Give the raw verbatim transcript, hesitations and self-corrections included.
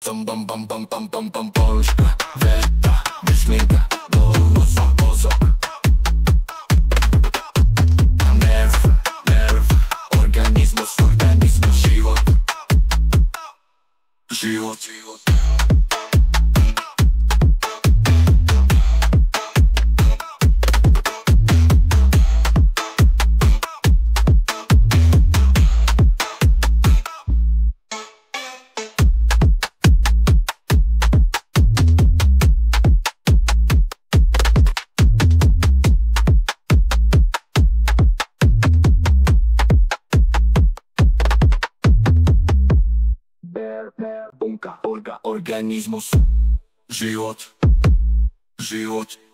Tam bam bam bam bam bam bam Polska, weta, myślinka, mocno mozog. Nerw, nerw, organizmus, organizmus, żywot. Żywot, żywot. Bunka, orga, organizmus, żywot, żywot.